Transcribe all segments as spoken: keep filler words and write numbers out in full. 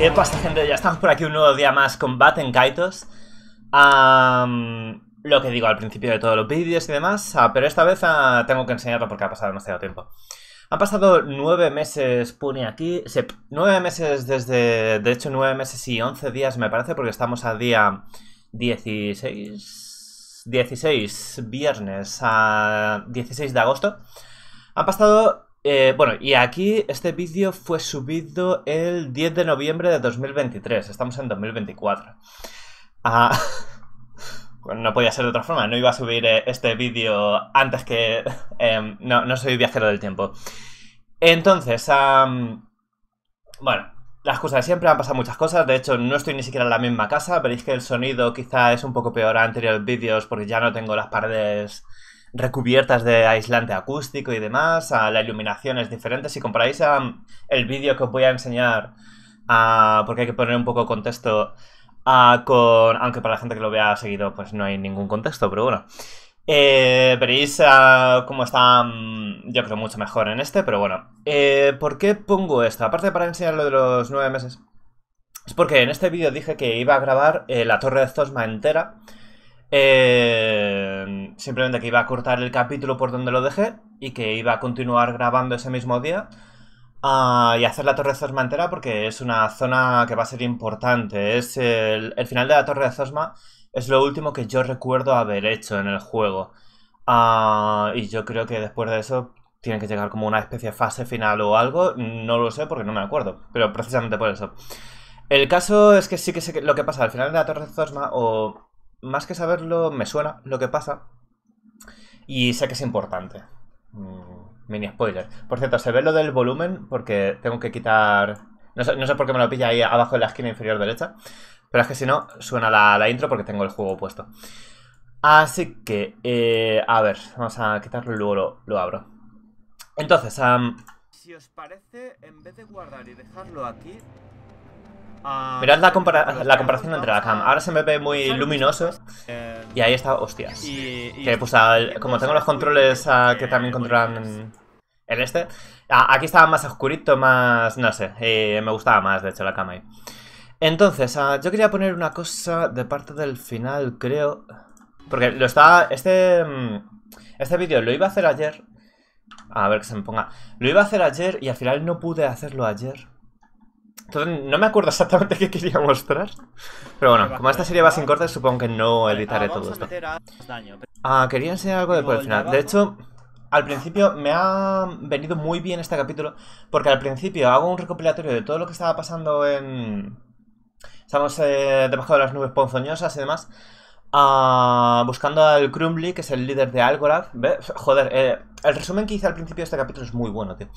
¿Qué pasa, gente? Ya estamos por aquí un nuevo día más con Baten Kaitos. Um, lo que digo al principio de todos los vídeos y demás, uh, pero esta vez uh, tengo que enseñarlo porque ha pasado demasiado tiempo. Han pasado nueve meses, pone aquí, sí, nueve meses desde, de hecho nueve meses y once días me parece, porque estamos a día dieciséis, dieciséis, viernes, a dieciséis de agosto. Han pasado... Eh, bueno, y aquí este vídeo fue subido el diez de noviembre de dos mil veintitrés. Estamos en dos mil veinticuatro. Ah, bueno, no podía ser de otra forma. No iba a subir eh, este vídeo antes que... Eh, no, no soy viajero del tiempo. Entonces, um, bueno, las cosas de siempre. Han pasado muchas cosas. De hecho, no estoy ni siquiera en la misma casa. Veréis que el sonido quizá es un poco peor a anteriores vídeos porque ya no tengo las paredes recubiertas de aislante acústico y demás. A la iluminación es diferente. Si comparáis a el vídeo que os voy a enseñar, a, porque hay que poner un poco de contexto, a, con, aunque para la gente que lo vea seguido pues no hay ningún contexto, pero bueno, eh, veréis uh, cómo está, um, yo creo, mucho mejor en este. Pero bueno, eh, ¿por qué pongo esto? Aparte para enseñar lo de los nueve meses, es porque en este vídeo dije que iba a grabar eh, la Torre de Zosma entera. Eh, simplemente que iba a cortar el capítulo por donde lo dejé y que iba a continuar grabando ese mismo día uh, y hacer la Torre de Zosma entera porque es una zona que va a ser importante. Es el, el final de la Torre de Zosma es lo último que yo recuerdo haber hecho en el juego. Uh, y yo creo que después de eso tiene que llegar como una especie de fase final o algo. No lo sé porque no me acuerdo, pero precisamente por eso. El caso es que sí que sé que lo que pasa al final de la Torre de Zosma, o... más que saberlo, me suena lo que pasa. Y sé que es importante. Mm, mini spoiler. Por cierto, se ve lo del volumen porque tengo que quitar... No sé, no sé por qué me lo pilla ahí abajo en la esquina inferior derecha. Pero es que si no, suena la, la intro porque tengo el juego puesto. Así que, eh, a ver, vamos a quitarlo y luego lo, lo abro. Entonces, um, si os parece, en vez de guardar y dejarlo aquí... Uh, mirad la, compara la comparación entre la cam. Ahora se me ve muy luminoso. Eh, y ahí está, hostias. y, y que pues al, como tengo los controles uh, que también controlan el este, a, aquí estaba más oscurito, más... no sé, eh, me gustaba más de hecho la cama ahí. Entonces, uh, yo quería poner una cosa de parte del final, creo. Porque lo estaba... Este... Este vídeo lo iba a hacer ayer. A ver que se me ponga. Lo iba a hacer ayer y al final no pude hacerlo ayer. Entonces no me acuerdo exactamente qué quería mostrar. Pero bueno, como esta serie va sin cortes, supongo que no editaré todo esto. Ah, quería enseñar algo después del final. De hecho, al principio me ha venido muy bien este capítulo, porque al principio hago un recopilatorio de todo lo que estaba pasando en... Estamos eh, debajo de las nubes ponzoñosas y demás. Uh, buscando al Crumbly, que es el líder de Algorand. ¿Ve? Joder, eh, el resumen que hice al principio de este capítulo es muy bueno, tío.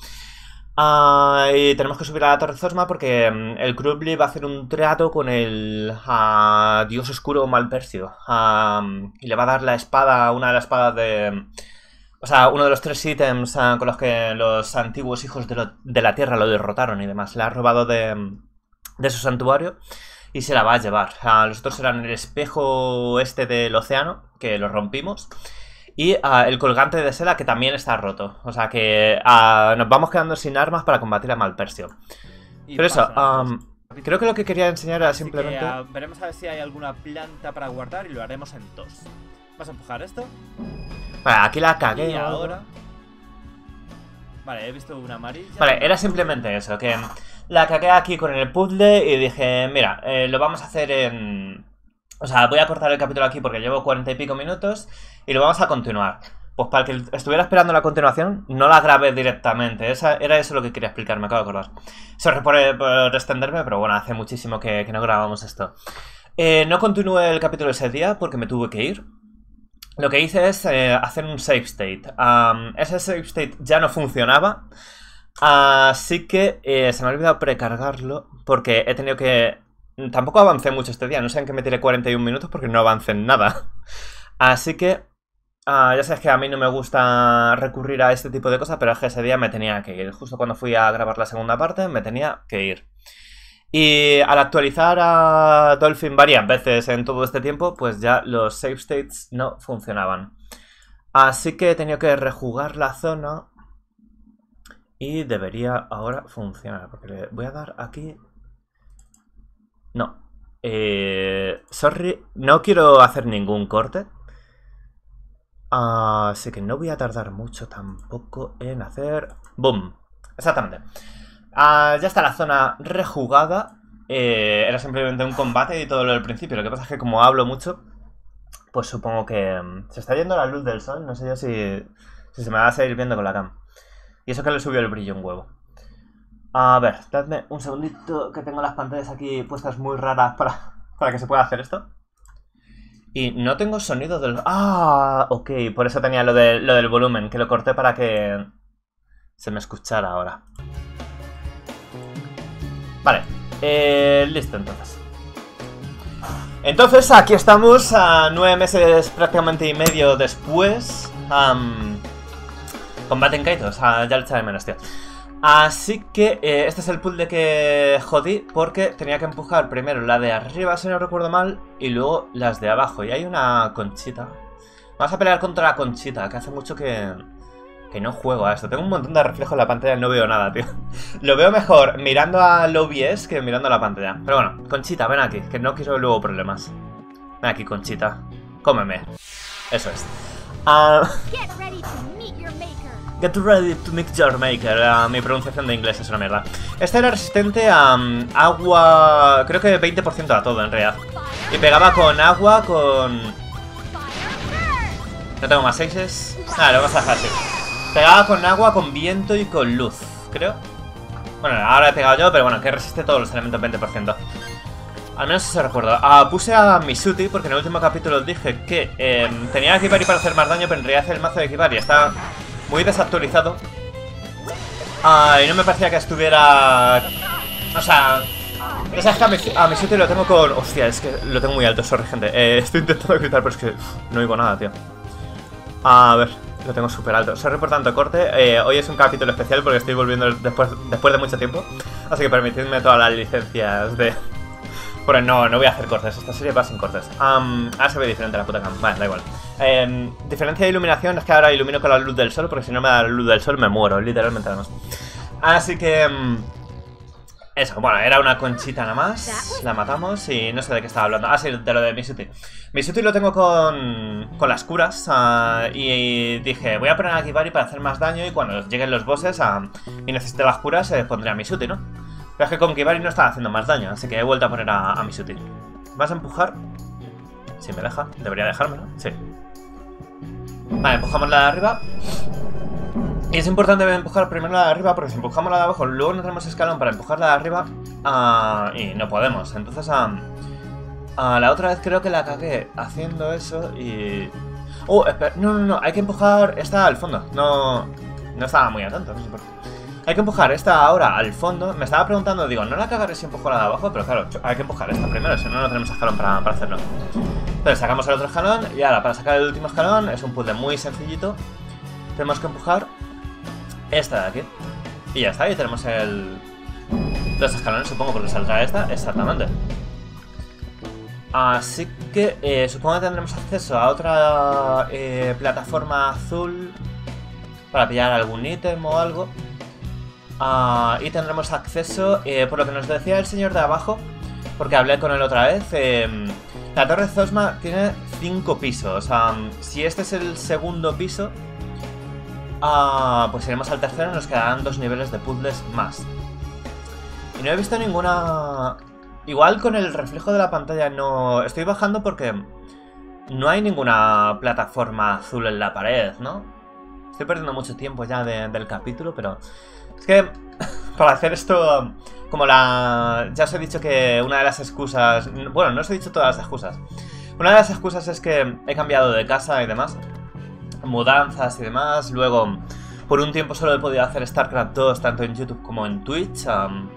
Uh, y tenemos que subir a la Torre Zosma porque um, el Crumbly va a hacer un trato con el uh, dios oscuro Malpercio. Uh, y le va a dar la espada, una de las espadas de... O sea, uno de los tres ítems uh, con los que los antiguos hijos de, lo, de la tierra lo derrotaron y demás. Le ha robado de, de su santuario y se la va a llevar. Uh, los otros eran el espejo este del océano, que lo rompimos. Y uh, el colgante de seda, que también está roto. O sea que uh, nos vamos quedando sin armas para combatir a Malpercio. Pero eso, um, creo que lo que quería enseñar era simplemente... Que, uh, veremos a ver si hay alguna planta para guardar y lo haremos en dos. ¿Vas a empujar esto? Vale, aquí la cagué. Y ahora... Vale, he visto una amarilla. Vale, era simplemente eso, que la cagué aquí con el puzzle y dije, mira, eh, lo vamos a hacer en... O sea, voy a cortar el capítulo aquí porque llevo cuarenta y pico minutos y lo vamos a continuar. Pues para el que estuviera esperando la continuación, no la grabé directamente. Esa, era eso lo que quería explicar, me acabo de acordar. Sorry por, por extenderme, pero bueno, hace muchísimo que, que no grabamos esto. Eh, no continué el capítulo ese día porque me tuve que ir. Lo que hice es eh, hacer un save state. Um, ese save state ya no funcionaba. Así que eh, se me ha olvidado precargarlo porque he tenido que... Tampoco avancé mucho este día, no sé en qué me tiré cuarenta y un minutos porque no avancé en nada. Así que, uh, ya sabes que a mí no me gusta recurrir a este tipo de cosas, pero es que ese día me tenía que ir. Justo cuando fui a grabar la segunda parte, me tenía que ir. Y al actualizar a Dolphin varias veces en todo este tiempo, pues ya los save states no funcionaban. Así que he tenido que rejugar la zona y debería ahora funcionar, porque le voy a dar aquí... No. Eh, sorry, no quiero hacer ningún corte. Así que no voy a tardar mucho tampoco en hacer... ¡Boom! Exactamente. Uh, ya está la zona rejugada. Eh, era simplemente un combate y todo lo del principio. Lo que pasa es que como hablo mucho, pues supongo que... Um, se está yendo la luz del sol. No sé yo si, si se me va a seguir viendo con la cam. Y eso que le subió el brillo un huevo. A ver, dadme un segundito que tengo las pantallas aquí puestas muy raras para, para que se pueda hacer esto. Y no tengo sonido del... Ah, ok, por eso tenía lo, de, lo del volumen, que lo corté para que se me escuchara ahora. Vale, eh, listo entonces. Entonces aquí estamos a nueve meses prácticamente y medio después. Um, combate en Kaito, o sea, ya le echaré menos, tío. Así que eh, este es el puzzle que jodí porque tenía que empujar primero la de arriba, si no recuerdo mal, y luego las de abajo. Y hay una conchita. Vamos a pelear contra la conchita, que hace mucho que, que no juego a esto. Tengo un montón de reflejos en la pantalla y no veo nada, tío. Lo veo mejor mirando al O B S que mirando a la pantalla. Pero bueno, conchita, ven aquí, que no quiero luego problemas. Ven aquí, conchita. Cómeme. Eso es. Uh... Get ready to meet your maker. Uh, mi pronunciación de inglés es una mierda. Este era resistente a um, agua... Creo que veinte por ciento a todo, en realidad. Y pegaba con agua, con... No tengo más seises. Ah, lo vamos a dejar así. Pegaba con agua, con viento y con luz, creo. Bueno, ahora he pegado yo, pero bueno, que resiste todos los elementos veinte por ciento. Al menos eso recuerdo. Uh, puse a Misuti porque en el último capítulo dije que eh, tenía Kibari para hacer más daño, pero en realidad el mazo de Kibari está muy desactualizado. Uh, y no me parecía que estuviera... O sea... ¿Sabes que a Misuti lo tengo con... Hostia, es que lo tengo muy alto, sorry, gente. Eh, estoy intentando gritar, pero es que no oigo nada, tío. A ver, lo tengo súper alto. Sorry por tanto corte. Eh, hoy es un capítulo especial porque estoy volviendo después, después de mucho tiempo. Así que permitidme todas las licencias de... Bueno, no, no voy a hacer cortes, esta serie va sin cortes. um, Ahora se ve diferente la puta cam, vale, da igual. eh, Diferencia de iluminación es que ahora ilumino con la luz del sol, porque si no me da la luz del sol me muero, literalmente además. Así que... Um, eso, bueno, era una conchita nada más. La matamos y no sé de qué estaba hablando. Ah, sí, de lo de Misuti. Misuti lo tengo con, con las curas. uh, y, y dije, voy a poner a Kibari para hacer más daño. Y cuando lleguen los bosses uh, y necesite las curas, eh, pondré a Misuti, ¿no? Pero es que con Kibari no estaba haciendo más daño, así que he vuelto a poner a, a Misuti. ¿Vas a empujar? Si me deja, debería dejármelo, sí. Vale, empujamos la de arriba. Y es importante empujar primero la de arriba, porque si empujamos la de abajo, luego no tenemos escalón para empujar la de arriba. uh, Y no podemos, entonces uh, uh, la otra vez creo que la cagué haciendo eso y... Oh, espera, no, no, no, hay que empujar esta al fondo. No, no estaba muy atento, no sé por qué. Hay que empujar esta ahora al fondo. Me estaba preguntando, digo, no la cagaré si empujo la de abajo, pero claro, hay que empujar esta primero, si no, no tenemos escalón para, para hacerlo. Entonces sacamos el otro escalón y ahora para sacar el último escalón es un puzzle muy sencillito. Tenemos que empujar esta de aquí. Y ya está, y tenemos el... Los escalones, supongo, porque saldrá esta, exactamente. Así que eh, supongo que tendremos acceso a otra eh, plataforma azul para pillar algún ítem o algo. Uh, y tendremos acceso, eh, por lo que nos decía el señor de abajo, porque hablé con él otra vez, eh, la Torre Zosma tiene cinco pisos. Um, si este es el segundo piso, uh, pues iremos al tercero y nos quedarán dos niveles de puzzles más. Y no he visto ninguna... Igual con el reflejo de la pantalla no... Estoy bajando porque no hay ninguna plataforma azul en la pared, ¿no? Estoy perdiendo mucho tiempo ya de, del capítulo, pero... Es que para hacer esto, como la... Ya os he dicho que una de las excusas... Bueno, no os he dicho todas las excusas. Una de las excusas es que he cambiado de casa y demás. Mudanzas y demás. Luego, por un tiempo solo he podido hacer StarCraft dos tanto en YouTube como en Twitch. Um,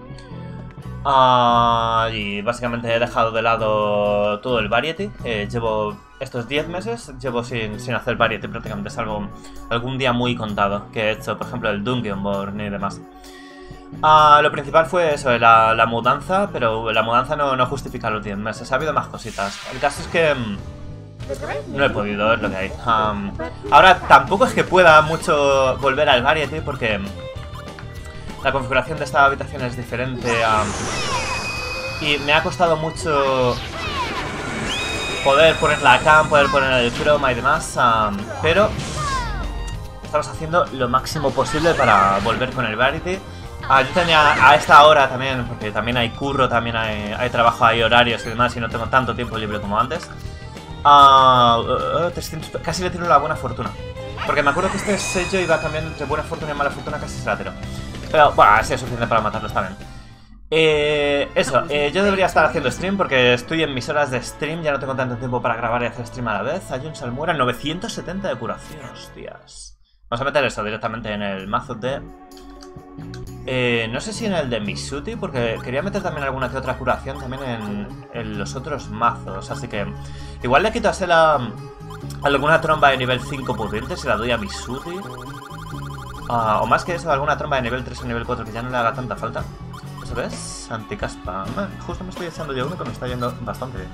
uh, y básicamente he dejado de lado todo el Variety. Eh, llevo estos diez meses, llevo sin, sin hacer Variety prácticamente, salvo algún día muy contado que he hecho, por ejemplo, el Dungeonborn y demás. Uh, lo principal fue eso, la, la mudanza, pero la mudanza no, no justifica los diez meses, ha habido más cositas. El caso es que um, no he podido, es lo que hay. Um, ahora tampoco es que pueda mucho volver al Variety porque la configuración de esta habitación es diferente a... Y me ha costado mucho poder poner la cam, poder poner el croma y demás, um, pero estamos haciendo lo máximo posible para volver con el Verity. Uh, yo tenía a esta hora también, porque también hay curro, también hay, hay trabajo, hay horarios y demás, y no tengo tanto tiempo libre como antes. Uh, uh, trescientos, casi le tiro la buena fortuna. Porque me acuerdo que este sello iba cambiando entre buena fortuna y mala fortuna, casi se la tiro. Pero bueno, así es suficiente para matarlo, está bien. Eh, eso, eh, yo debería estar haciendo stream porque estoy en mis horas de stream, ya no tengo tanto tiempo para grabar y hacer stream a la vez. Hay un Salmuera, novecientos setenta de curación, hostias. Vamos a meter eso directamente en el mazo de... Eh, no sé si en el de Misuti, porque quería meter también alguna que otra curación también en, en los otros mazos. Así que igual le quito a Sela alguna tromba de nivel cinco potente, se la doy a Misuti. Uh, o más que eso, alguna tromba de nivel tres o nivel cuatro que ya no le haga tanta falta. ¿Sabes? Anticaspa. Man, justo me estoy echando yo uno que me está yendo bastante bien.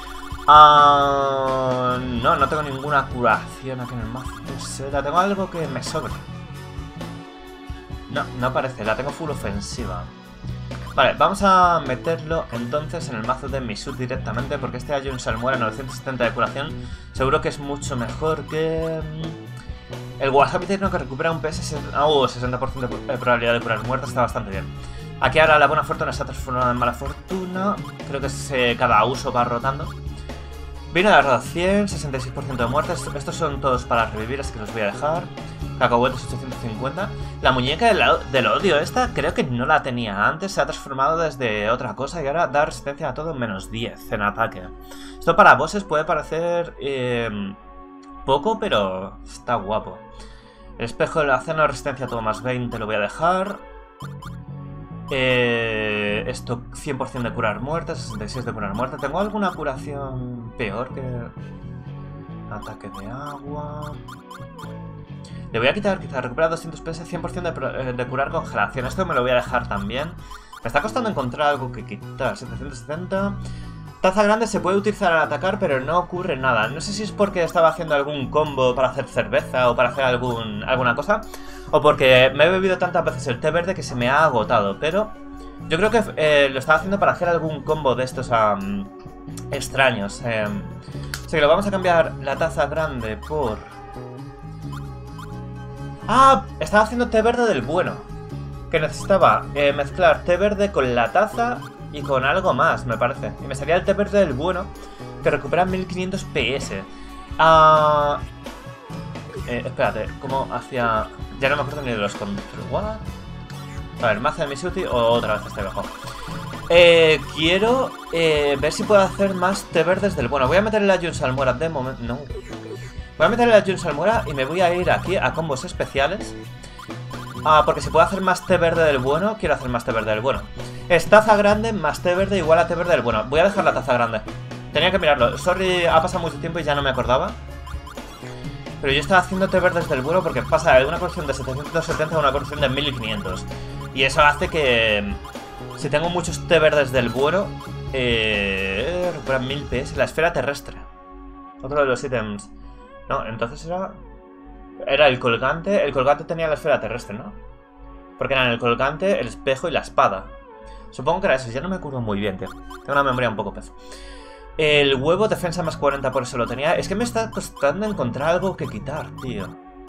Uh, no, no tengo ninguna curación aquí en el mazo. La tengo algo que me sobre. No, no parece. La tengo full ofensiva. Vale, vamos a meterlo entonces en el mazo de Misut directamente, porque este hay un Salmuera novecientos setenta de curación. Seguro que es mucho mejor que... el Wasabi Tecno, que recupera un P S uh, sesenta por ciento de probabilidad de curar muertos. Está bastante bien. Aquí ahora la buena fortuna se ha transformado en mala fortuna. Creo que se, cada uso va rotando. Vino de arroz cien, sesenta y seis por ciento de muertes. Estos son todos para revivir, así que los voy a dejar. Cacahuetes ochocientos cincuenta. La muñeca del, del odio esta creo que no la tenía antes. Se ha transformado desde otra cosa y ahora da resistencia a todo menos diez en ataque. Esto para bosses puede parecer eh, poco, pero está guapo. El espejo del aceno, resistencia a todo más veinte, lo voy a dejar. Eh, esto cien por ciento de curar muerte, sesenta y seis de curar muerte. ¿Tengo alguna curación peor que ataque de agua? Le voy a quitar, quitar, recuperar doscientos P S, cien por ciento de, de curar congelación. Esto me lo voy a dejar también. Me está costando encontrar algo que quitar. setecientos setenta. Taza grande se puede utilizar al atacar, pero no ocurre nada. No sé si es porque estaba haciendo algún combo para hacer cerveza o para hacer algún, alguna cosa, o porque me he bebido tantas veces el té verde que se me ha agotado. Pero yo creo que eh, lo estaba haciendo para hacer algún combo de estos um, extraños. Eh. Así que lo vamos a cambiar la taza grande por... Ah, estaba haciendo té verde del bueno. Que necesitaba eh, mezclar té verde con la taza y con algo más, me parece. Y me salía el té verde del bueno, que recupera mil quinientos P S. Ah... Eh, espérate, ¿cómo hacía...? Ya no me acuerdo ni de los controles. ¿What? A ver, mazo de Misuti o otra vez este abajo. Eh, quiero eh, ver si puedo hacer más té verdes del bueno. Voy a meterle a Jun Salmuera de momento. No. Voy a meterle a Jun Salmuera y me voy a ir aquí a combos especiales. Ah, porque si puedo hacer más té verde del bueno, quiero hacer más té verde del bueno. Es taza grande más té verde igual a té verde del bueno. Voy a dejar la taza grande. Tenía que mirarlo. Sorry, ha pasado mucho tiempo y ya no me acordaba. Pero yo estaba haciendo té verdes del bueno porque pasa de una corrección de setecientos setenta a una corrección de mil quinientos. Y eso hace que... si tengo muchos té verdes del bueno... Eh... recuperan mil P S. La esfera terrestre. Otro de los ítems. No, entonces era... Era el colgante. El colgante tenía la esfera terrestre, ¿no? Porque eran el colgante, el espejo y la espada. Supongo que era eso. Ya no me acuerdo muy bien, tío. Tengo una memoria un poco pez. El huevo, defensa más cuarenta, por eso lo tenía. Es que me está costando encontrar algo que quitar, tío.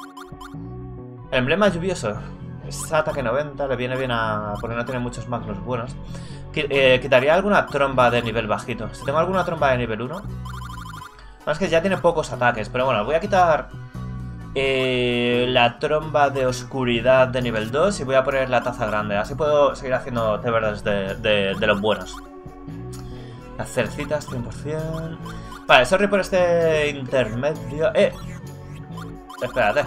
El emblema lluvioso. Es ataque noventa. Le viene bien a... porque no tiene muchos magnos buenos. Eh, quitaría alguna tromba de nivel bajito. Si tengo alguna tromba de nivel uno... No, es que ya tiene pocos ataques. Pero bueno, voy a quitar... Eh, la tromba de oscuridad de nivel dos y voy a poner la taza grande. Así puedo seguir haciendo té verdes de, de, de los buenos. Las cercitas cien por cien. Vale, sorry por este intermedio. Eh, espérate.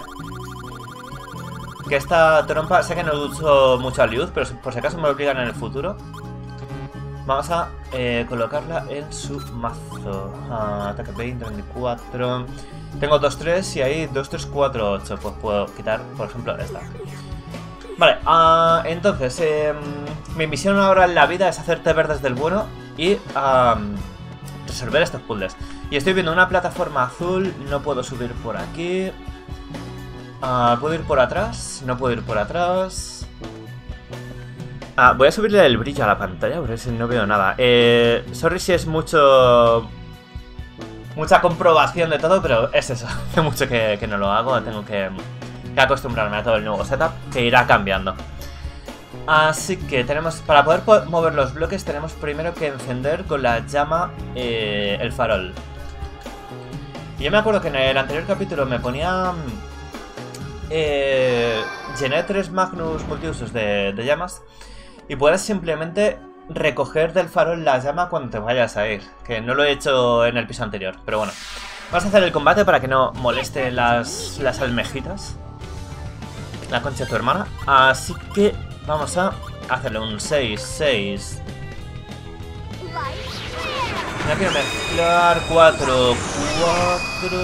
Que esta trompa, sé que no uso mucho a Liuz, pero por si acaso me lo obligan en el futuro. Vamos a eh, colocarla en su mazo. Ah, ataque veinte, veinticuatro. Tengo dos tres y ahí dos, tres, cuatro, ocho. Pues puedo quitar, por ejemplo, esta. Vale, uh, entonces, eh, mi misión ahora en la vida es hacer té verdes del bueno y um, resolver estos puzzles. Y estoy viendo una plataforma azul, no puedo subir por aquí. Uh, ¿Puedo ir por atrás? No puedo ir por atrás. Ah, voy a subirle el brillo a la pantalla, porque si no veo nada. Eh, sorry si es mucho... Mucha comprobación de todo, pero es eso. Hace mucho que, que no lo hago. Tengo que, que acostumbrarme a todo el nuevo setup, que irá cambiando. Así que tenemos... Para poder po mover los bloques tenemos primero que encender con la llama eh, el farol. Y yo me acuerdo que en el anterior capítulo me ponía... Eh, llené tres Magnus multiusos de, de llamas. Y puedes simplemente recoger del farol la llama cuando te vayas a ir. Que no lo he hecho en el piso anterior, pero bueno. Vamos a hacer el combate para que no moleste las, las almejitas. La concha de tu hermana. Así que vamos a hacerle un seis, seis. No quiero mezclar cuatro, cuatro.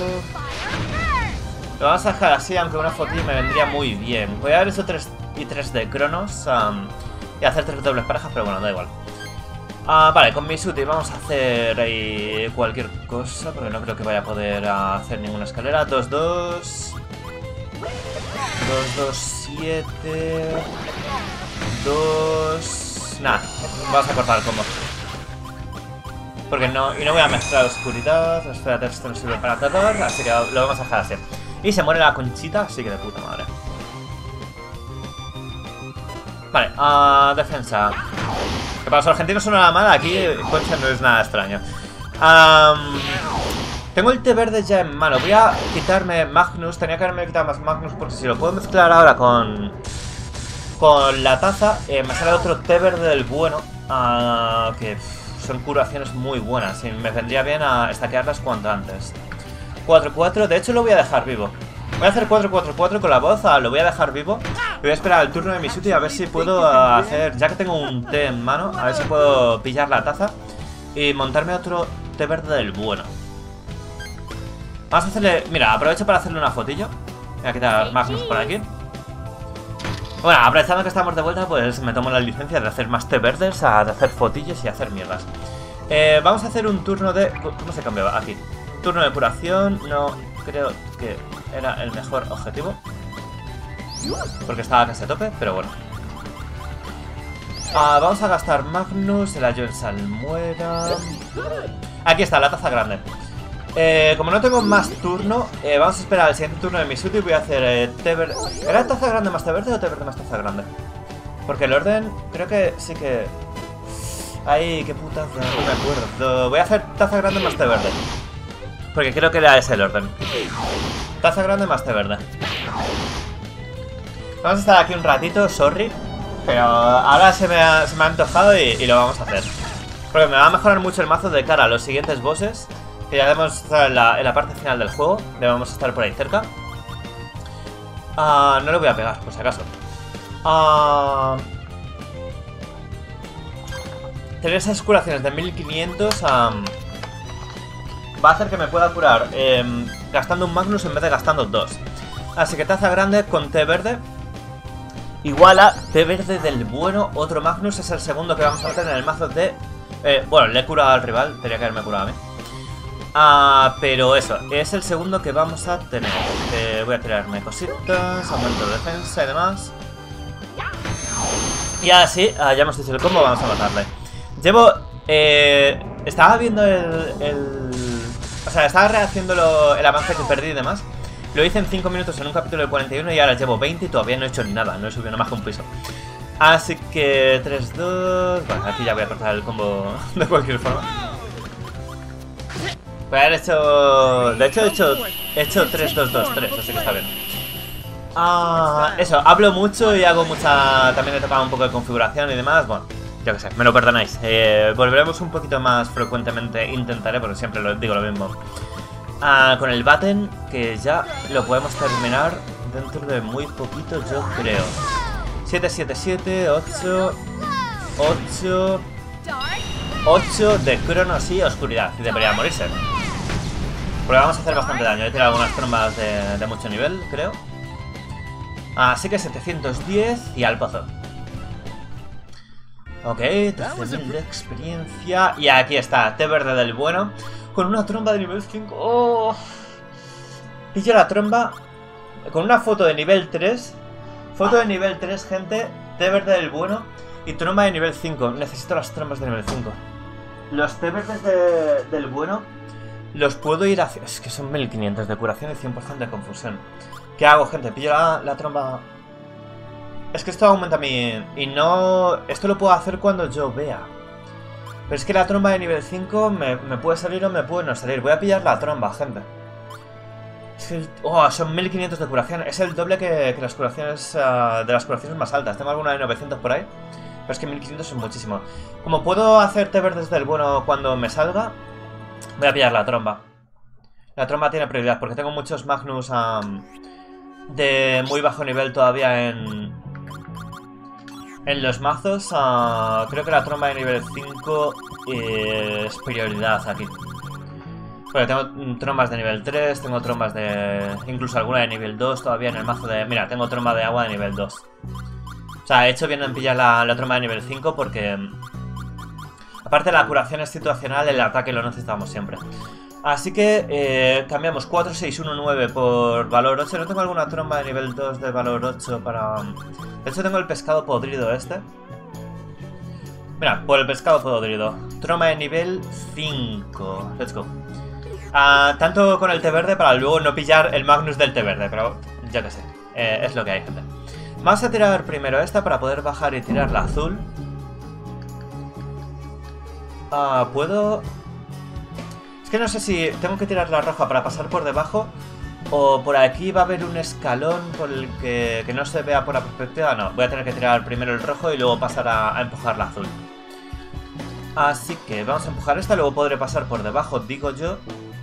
Lo vamos a dejar así, aunque una fotilla me vendría muy bien. Voy a dar eso tres y tres de Cronos um, y hacer tres dobles parejas, pero bueno, da igual. Uh, vale, con mis útiles vamos a hacer ahí cualquier cosa, porque no creo que vaya a poder hacer ninguna escalera. dos, dos. dos, dos, siete. dos. Nada, vamos a cortar el combo. Porque no, y no voy a mezclar oscuridad, esfera esto no sirve para tratar, así que lo vamos a dejar así. Y se muere la conchita, así que de puta madre. Vale, uh, defensa. Que para los argentinos suena nada mal, aquí concha no es nada extraño. Um, tengo el té verde ya en mano, voy a quitarme Magnus, tenía que haberme quitado más Magnus porque si lo puedo mezclar ahora con... Con la taza, eh, me sale otro té verde del bueno, uh, que... Son curaciones muy buenas y me vendría bien a stackearlas cuanto antes. cuatro cuatro, de hecho lo voy a dejar vivo. Voy a hacer cuatro cuatro cuatro con la voz, lo voy a dejar vivo. Voy a esperar el turno de mi sitio y a ver si puedo hacer, ya que tengo un té en mano, a ver si puedo pillar la taza y montarme otro té verde del bueno. Vamos a hacerle, mira, aprovecho para hacerle una fotillo. Voy a quitar Magnus por aquí. Bueno, aprovechando que estamos de vuelta, pues me tomo la licencia de hacer más té verdes, a, de hacer fotillos y hacer mierdas. Eh, vamos a hacer un turno de... ¿Cómo se cambiaba? Aquí. Turno de curación. No creo que era el mejor objetivo, porque estaba casi a tope, pero bueno. Ah, vamos a gastar Magnus, el Ayo en salmuera. Aquí está, la taza grande. Eh, como no tengo más turno, eh, vamos a esperar al siguiente turno de mi sitio y voy a hacer eh, té verde. ¿Era taza grande más té verde o té verde más taza grande? Porque el orden creo que sí que... Ay, qué puta, no me acuerdo. Voy a hacer taza grande más té verde, porque creo que era ese el orden. Taza grande más té verde. Vamos a estar aquí un ratito, sorry, pero ahora se me ha, se me ha antojado y, y lo vamos a hacer. Porque me va a mejorar mucho el mazo de cara a los siguientes bosses, que ya debemos estar en la, en la parte final del juego. Debemos estar por ahí cerca. Uh, no le voy a pegar, por si acaso. Uh, tener esas curaciones de mil quinientos um, va a hacer que me pueda curar eh, gastando un Magnus en vez de gastando dos. Así que taza grande con té verde igual a té verde del bueno. Otro Magnus es el segundo que vamos a meter en el mazo de... Eh, bueno, le he curado al rival, tenía que haberme curado a mí. Ah, pero eso, es el segundo que vamos a tener. eh, Voy a tirarme cositas, aumento de defensa y demás. Y así, ah, ya hemos hecho el combo, vamos a matarle. Llevo... Eh, estaba viendo el, el... O sea, estaba rehaciendo lo, el avance que perdí y demás. Lo hice en cinco minutos en un capítulo de cuarenta y uno y ahora llevo veinte y todavía no he hecho nada. No he subido nada más que un piso. Así que tres, dos... Bueno, aquí ya voy a cortar el combo de cualquier forma. Voy a haber hecho... De hecho he hecho, he hecho tres, dos, dos, tres, así que está bien. Ah, eso, hablo mucho y hago mucha... También he tocado un poco de configuración y demás. Bueno, yo qué sé, me lo perdonáis. eh, Volveremos un poquito más frecuentemente. Intentaré, porque siempre lo digo lo mismo. Ah, con el Batten, que ya lo podemos terminar dentro de muy poquito, yo creo. siete, siete, siete, ocho... ocho... ocho de Cronos y oscuridad. Y debería morirse, porque vamos a hacer bastante daño. He tirado algunas trombas de, de mucho nivel, creo. Así que setecientos diez y al pozo. Ok, trece mil de experiencia. Y aquí está, té verde del bueno, con una tromba de nivel cinco. ¡Oh! Pillo la tromba con una foto de nivel tres. Foto de nivel tres, gente. té verde del bueno y tromba de nivel cinco. Necesito las trombas de nivel cinco. Los té verdes de, del bueno los puedo ir hacia... Es que son mil quinientos de curación y cien por ciento de confusión. ¿Qué hago, gente? Pillo la, la tromba... Es que esto aumenta mi... Y no... Esto lo puedo hacer cuando yo vea. Pero es que la tromba de nivel cinco me, me puede salir o me puede no salir. Voy a pillar la tromba, gente. Es que... Oh, son mil quinientos de curación. Es el doble que, que las curaciones... Uh, de las curaciones más altas. Tengo alguna de novecientos por ahí. Pero es que mil quinientos es muchísimo. Como puedo hacer té verdes del bueno cuando me salga, voy a pillar la tromba. La tromba tiene prioridad porque tengo muchos Magnus um, de muy bajo nivel todavía en... En los mazos. Uh, creo que la tromba de nivel cinco es prioridad aquí. Bueno, tengo trombas de nivel tres, tengo trombas de... Incluso alguna de nivel dos todavía en el mazo de... Mira, tengo tromba de agua de nivel dos. O sea, he hecho bien en pillar la, la tromba de nivel cinco porque... Aparte la curación es situacional, el ataque lo necesitamos siempre. Así que eh, cambiamos cuatro, seis, uno, nueve por valor ocho. No tengo alguna tromba de nivel dos de valor ocho para... De hecho tengo el pescado podrido este. Mira, por el pescado podrido. Tromba de nivel cinco. Let's go. Uh, tanto con el té verde para luego no pillar el Magnus del té verde, pero ya que sé. Eh, es lo que hay, gente. Vamos a tirar primero esta para poder bajar y tirar la azul. Uh, ¿Puedo...? Es que no sé si tengo que tirar la roja para pasar por debajo o por aquí va a haber un escalón por el que, que no se vea por la perspectiva. No, voy a tener que tirar primero el rojo y luego pasar a, a empujar la azul. Así que vamos a empujar esta, luego podré pasar por debajo, digo yo.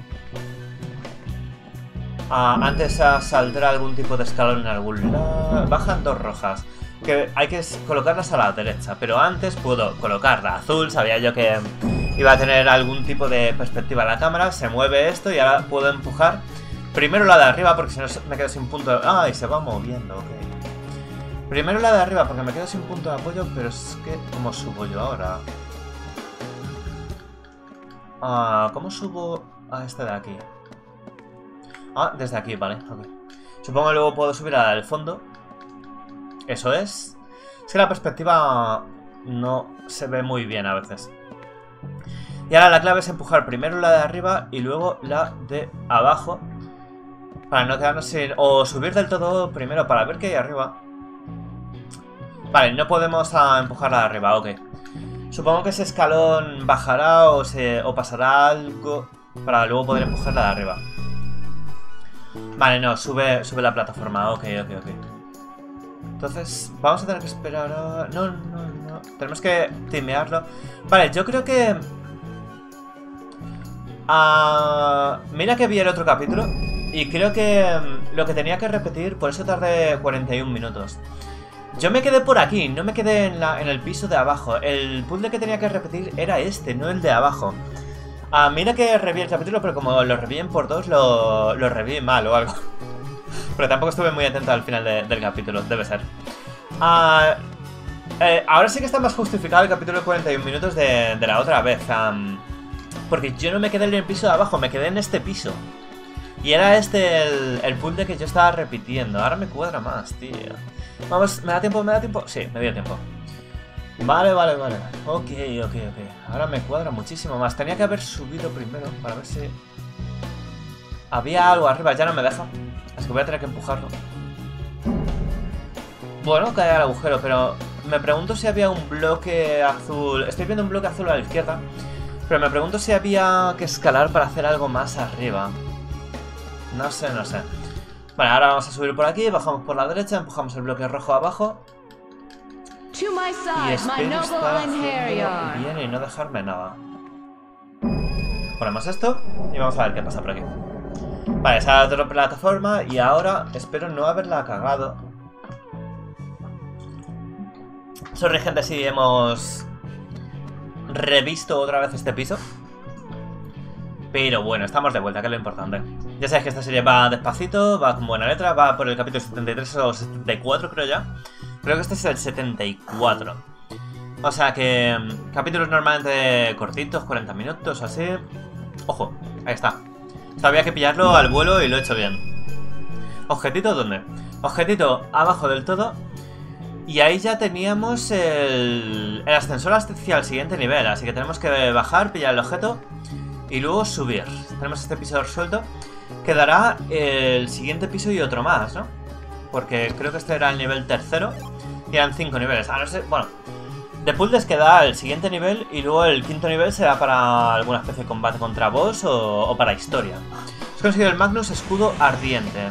Uh, antes uh, saldrá algún tipo de escalón en algún lado. Bajan dos rojas, que hay que colocarlas a la derecha, pero antes puedo colocar la azul. Sabía yo que iba a tener algún tipo de perspectiva en la cámara. Se mueve esto y ahora puedo empujar primero la de arriba porque si no me quedo sin punto de... ¡Ay! Se va moviendo, ok. Primero la de arriba porque me quedo sin punto de apoyo, pero es que... ¿Cómo subo yo ahora? Ah, ¿cómo subo a esta de aquí? Ah, desde aquí, vale, ok. Supongo que luego puedo subir a la del fondo. Eso es. Es que la perspectiva no se ve muy bien a veces. Y ahora la clave es empujar primero la de arriba y luego la de abajo. Para no quedarnos sin... O subir del todo primero para ver qué hay arriba. Vale, no podemos a empujar la de arriba, ok. Supongo que ese escalón bajará o, se, o pasará algo para luego poder empujar la de arriba. Vale, no, sube, sube la plataforma, ok, ok, ok. Entonces, vamos a tener que esperar a... No, no, no. Tenemos que timearlo. Vale, yo creo que... Uh, mira que vi el otro capítulo y creo que um, lo que tenía que repetir, por eso tardé cuarenta y un minutos. Yo me quedé por aquí, no me quedé en, la, en el piso de abajo. El puzzle que tenía que repetir era este, no el de abajo. Uh, mira que reví el capítulo, pero como lo reví en por dos, lo, lo reví mal o algo. Pero tampoco estuve muy atento al final de, del capítulo, debe ser. Uh, eh, ahora sí que está más justificado el capítulo de cuarenta y un minutos de, de la otra vez. Um, porque yo no me quedé en el piso de abajo, me quedé en este piso. Y era este el, el puzzle que yo estaba repitiendo. Ahora me cuadra más, tío. Vamos, ¿me da tiempo? ¿Me da tiempo? Sí, me dio tiempo. Vale, vale, vale. Ok, ok, ok. Ahora me cuadra muchísimo más. Tenía que haber subido primero para ver si... Había algo arriba, ya no me deja. Así que voy a tener que empujarlo. Bueno, cae al agujero, pero me pregunto si había un bloque azul. Estoy viendo un bloque azul a la izquierda, pero me pregunto si había que escalar para hacer algo más arriba. No sé, no sé. Vale, ahora vamos a subir por aquí, bajamos por la derecha, empujamos el bloque rojo abajo. Y espero estar haciendo bien y no dejarme nada. Ponemos esto y vamos a ver qué pasa por aquí. Vale, esa es otra plataforma y ahora espero no haberla cagado. Sorry, gente, si hemos revisto otra vez este piso. Pero bueno, estamos de vuelta, que es lo importante. Ya sabéis que esta serie va despacito, va con buena letra, va por el capítulo setenta y tres o setenta y cuatro, creo ya. Creo que este es el setenta y cuatro. O sea que capítulos normalmente cortitos, cuarenta minutos o así. Ojo, ahí está. Había que pillarlo al vuelo y lo he hecho bien. ¿Objetito dónde? Objetito abajo del todo. Y ahí ya teníamos el, el ascensor hacia el siguiente nivel. Así que tenemos que bajar, pillar el objeto y luego subir. Tenemos este piso resuelto. Quedará el siguiente piso y otro más, ¿no? Porque creo que este era el nivel tercero y eran cinco niveles. Ah, no sé, bueno. De puzzles queda el siguiente nivel y luego el quinto nivel será para alguna especie de combate contra boss o, o para historia. Has conseguido el Magnus Escudo Ardiente.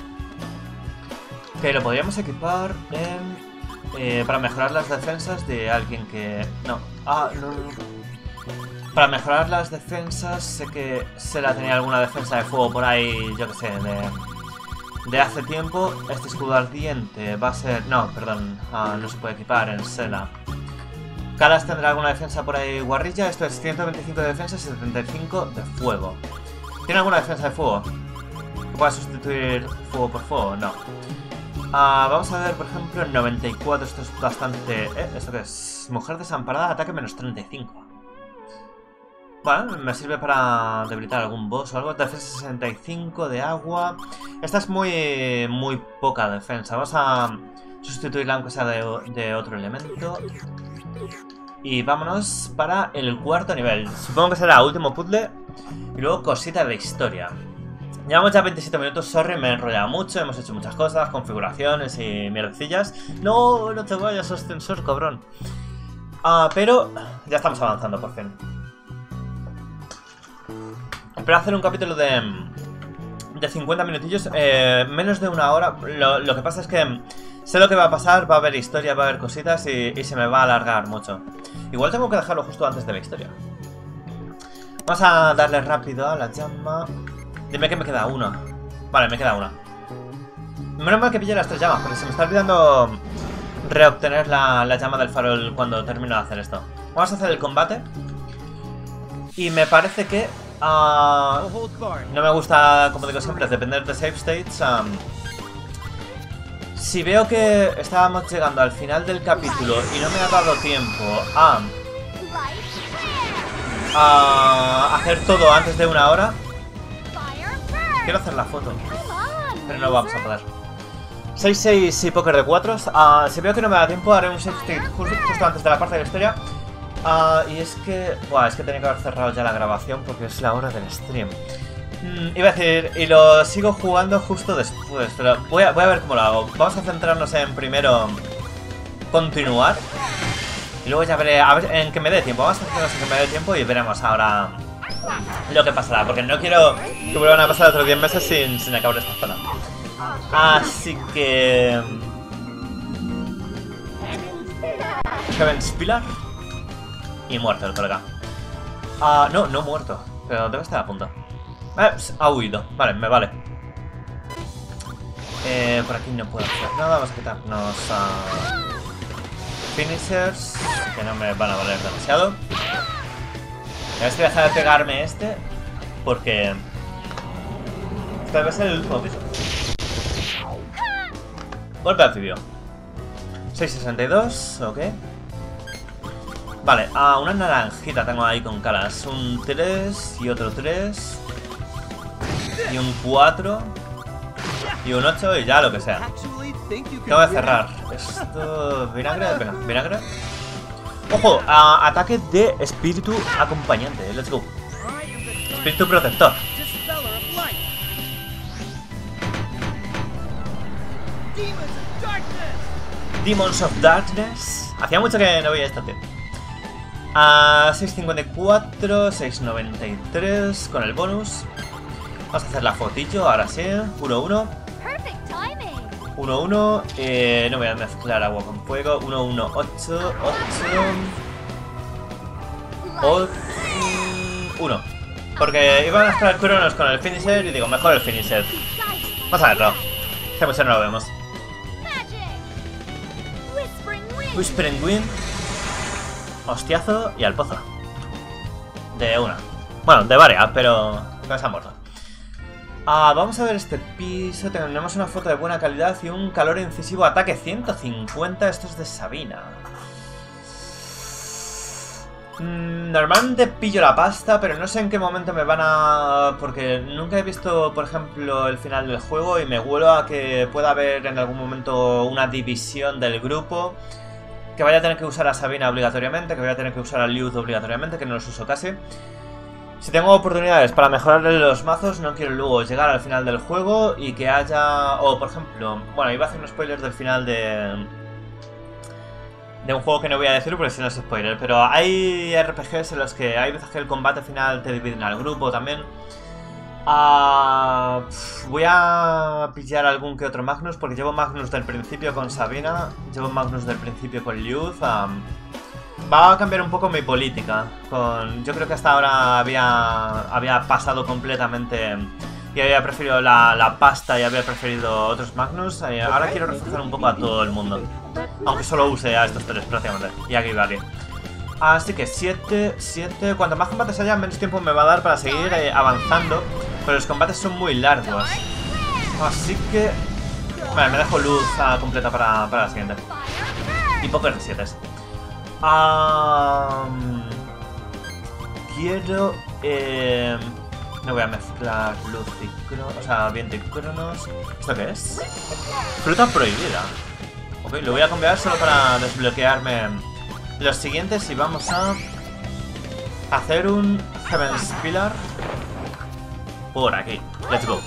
Que lo podríamos equipar en, eh, para mejorar las defensas de alguien que... No, ah, no, no. Para mejorar las defensas, sé que Sela tenía alguna defensa de fuego por ahí, yo que sé, de, de hace tiempo. Este escudo ardiente va a ser... No, perdón, ah, no se puede equipar en Sela. Kalas tendrá alguna defensa por ahí guarrilla. Esto es ciento veinticinco de defensa y setenta y cinco de fuego. ¿Tiene alguna defensa de fuego? ¿Que pueda sustituir fuego por fuego? No. Uh, vamos a ver, por ejemplo, el noventa y cuatro. Esto es bastante... ¿Eh? ¿Esto qué es? Mujer desamparada, ataque menos treinta y cinco. Bueno, me sirve para debilitar algún boss o algo. Defensa sesenta y cinco de agua. Esta es muy, muy poca defensa. Vamos a sustituirla aunque sea de, de otro elemento. Y vámonos para el cuarto nivel. Supongo que será último puzzle. Y luego cosita de historia. Llevamos ya veintisiete minutos, sorry, me he enrollado mucho. Hemos hecho muchas cosas, configuraciones y mierdecillas. No, no te vayas, ascensor, cabrón. uh, Pero ya estamos avanzando por fin. Espero hacer un capítulo de De cincuenta minutillos, eh, menos de una hora. Lo, lo que pasa es que sé lo que va a pasar, va a haber historia, va a haber cositas y, y se me va a alargar mucho. Igual tengo que dejarlo justo antes de la historia. Vamos a darle rápido a la llama. Dime que me queda una. Vale, me queda una. Menos mal que pille las tres llamas, porque se me está olvidando reobtener la, la llama del farol cuando termino de hacer esto. Vamos a hacer el combate. Y me parece que... Uh, no me gusta, como digo siempre, depender de save states. Um, si veo que estábamos llegando al final del capítulo y no me ha dado tiempo a... a hacer todo antes de una hora... Quiero hacer la foto, pero no vamos a poder. seis seis y póker de cuatro. Uh, si veo que no me da tiempo, haré un save state justo, justo antes de la parte de la historia. Uh, y es que... Buah, es que tenía que haber cerrado ya la grabación porque es la hora del stream. Mm, iba a decir, y lo sigo jugando justo después, pero voy a, voy a ver cómo lo hago. Vamos a centrarnos en primero continuar. Y luego ya veré, a ver, en que me dé tiempo. Vamos a centrarnos en que me dé tiempo y veremos ahora lo que pasará. Porque no quiero que vuelvan a pasar otros diez meses sin, sin acabar esta zona. Así que... Heaven's Pillar. Y muerto el colega. Ah, no, no muerto. Pero debe estar a punto. Eh, ha huido. Vale, me vale. Eh, por aquí no puedo hacer nada. Vamos a quitarnos a... finishers, que no me van a valer demasiado. A ver si deja de pegarme este. Porque... este debe ser el último piso. Golpe anfibio. seis sesenta y dos, ok. Vale, a una naranjita tengo ahí con caras. Un tres y otro tres. Y un cuatro. Y un ocho y ya lo que sea. Tengo que cerrar. Esto... vinagre, venga, vinagre. Ojo, a ataque de espíritu acompañante. Let's go. Espíritu protector. Demons of Darkness. Hacía mucho que no veía esto, tío. A seis cincuenta y cuatro, seis noventa y tres con el bonus. Vamos a hacer la fotillo, ahora sí. uno uno. uno uno. Eh, no voy a mezclar agua con fuego. uno uno ocho ocho uno. Porque iba a mezclar cronos con el finisher y digo, mejor el finisher. Vamos a verlo. Hace mucho no lo vemos. Whispering Wind. Hostiazo y al pozo. De una. Bueno, de varias, pero no se ha muerto. Ah, vamos a ver este piso. Tenemos una foto de buena calidad y un calor incisivo. Ataque ciento cincuenta. Esto es de Sabina. Mm, normalmente pillo la pasta, pero no sé en qué momento me van a... Porque nunca he visto, por ejemplo, el final del juego y me huelo a que pueda haber en algún momento una división del grupo. Que vaya a tener que usar a Sabina obligatoriamente, que vaya a tener que usar a Luz obligatoriamente, que no los uso casi. Si tengo oportunidades para mejorarle los mazos, no quiero luego llegar al final del juego y que haya... O, por ejemplo... Bueno, iba a hacer un spoiler del final de... De un juego que no voy a decir porque si no es spoiler. Pero hay R P Gs en los que hay veces que el combate final te dividen al grupo también. Uh, voy a pillar algún que otro Magnus porque llevo Magnus del principio con Sabina. Llevo Magnus del principio con Luz. Um, Va a cambiar un poco mi política. Con, yo creo que hasta ahora había, había pasado completamente y había preferido la, la pasta y había preferido otros Magnus. Y ahora quiero reforzar un poco a todo el mundo. Aunque solo use a estos tres prácticamente. Y aquí va aquí. Así que siete, siete... Cuanto más combates haya, menos tiempo me va a dar para seguir eh, avanzando. Pero los combates son muy largos. Así que... Vale, me dejo luz uh, completa para, para la siguiente. Y pocos R siete. Um, quiero... Eh, no voy a mezclar luz y cronos... O sea, viento y cronos... ¿Esto qué es? Fruta prohibida. Ok, lo voy a cambiar solo para desbloquearme los siguientes y vamos a hacer un Heaven's Pillar por aquí. Let's go.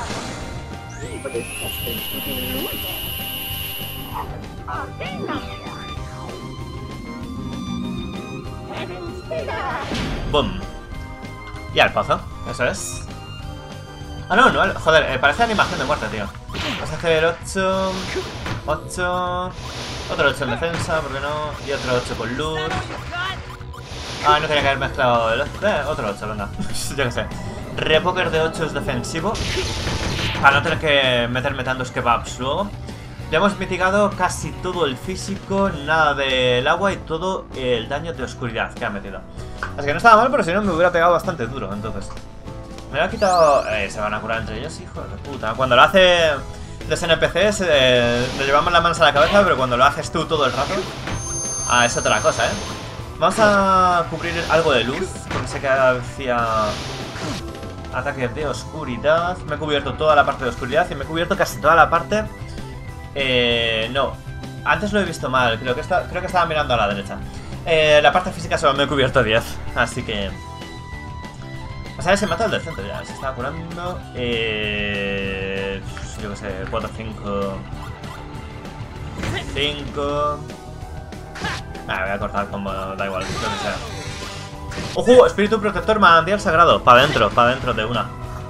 Boom. Y al pozo, eso es. Ah, no, no, joder, eh, parece animación de muerte, tío. Vamos a hacer ocho, ocho, otro ocho en defensa, ¿por qué no? Y otro ocho con luz. Ah, no tenía que haber mezclado el ocho. Eh, otro ocho, venga. Yo qué sé. Repoker de ocho es defensivo, para no tener que meterme tantos kebabs luego. Ya hemos mitigado casi todo el físico, nada del agua y todo el daño de oscuridad que ha metido. Así que no estaba mal, pero si no me hubiera pegado bastante duro, entonces. Me lo ha quitado... Eh, se van a curar entre ellos, hijo de puta. Cuando lo hace los N P Cs, eh, nos llevamos las manos a la cabeza, pero cuando lo haces tú todo el rato... Ah, es otra cosa, ¿eh? Vamos a cubrir algo de luz, porque sé que hacía... Ataques de oscuridad. Me he cubierto toda la parte de oscuridad y me he cubierto casi toda la parte... Eh, no, antes lo he visto mal, creo que, está, creo que estaba mirando a la derecha. eh, La parte física solo me he cubierto diez, así que... O sea, se mata el del centro ya, se estaba curando. Eh, yo que sé, cuatro, cinco... cinco... Ah, voy a cortar como da igual, lo que sea. ¡Ojo! Espíritu protector manantial sagrado. Para adentro, para adentro de una.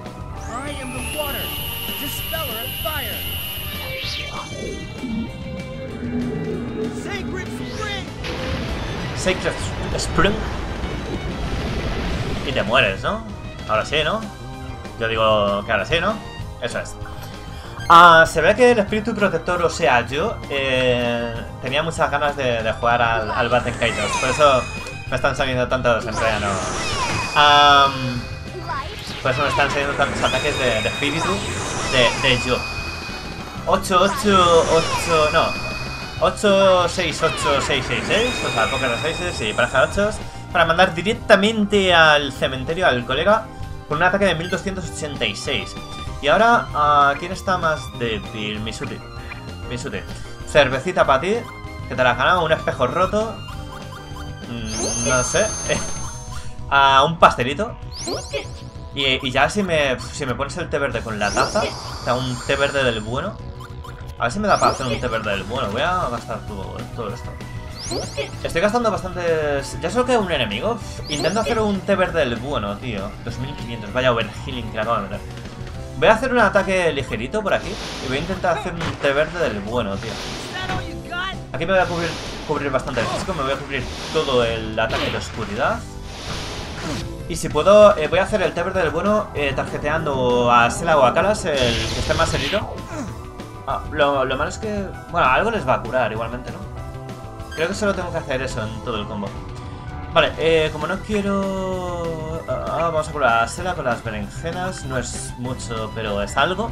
Sacred Spring. Y te mueres, ¿no? Ahora sí, ¿no? Yo digo que ahora sí, ¿no? Eso es. Ah, se ve que el espíritu protector, o sea, yo eh, tenía muchas ganas de, de jugar al, al Batten Kaitos. Por eso me están saliendo tantos en realidad, no. Um, por eso me están saliendo tantos ataques de, de espíritu de, de yo. ocho, ocho, ocho, no. ocho, seis, ocho, seis, seis, seis, o sea, poker de seis y pareja de ocho, para mandar directamente al cementerio al colega con un ataque de mil doscientos ochenta y seis. Y ahora, uh, ¿quién está más débil? Misuti. Misuti. Cervecita para ti, que te la has ganado, un espejo roto. Mm, no sé. uh, un pastelito. Y, y ya si me, si me pones el té verde con la taza, o sea, un té verde del bueno. A ver si me da para hacer un té verde del bueno. Voy a gastar todo, todo esto. Estoy gastando bastantes... Ya solo queda un enemigo. Intento hacer un té verde del bueno, tío. dos mil quinientos, vaya overhealing que le acabo de meter. Voy a hacer un ataque ligerito por aquí y voy a intentar hacer un té verde del bueno, tío. Aquí me voy a cubrir, cubrir bastante el físico. Me voy a cubrir todo el ataque de oscuridad. Y si puedo, eh, voy a hacer el té verde del bueno eh, tarjeteando a Sela o a Kalas, el que esté más herido. Ah, lo, lo malo es que... Bueno, algo les va a curar igualmente, ¿no? Creo que solo tengo que hacer eso en todo el combo. Vale, eh, como no quiero... Ah, vamos a curar a Sela con las berenjenas. No es mucho, pero es algo.